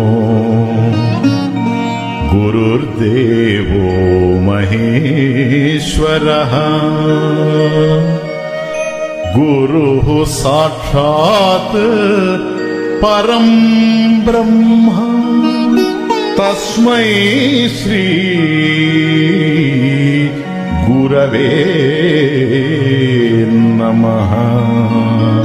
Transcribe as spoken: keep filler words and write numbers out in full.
गुरुर्देवो महेश्वरः गुरुः साक्षात् परं ब्रह्म तस्मै श्री गुरवे नमः।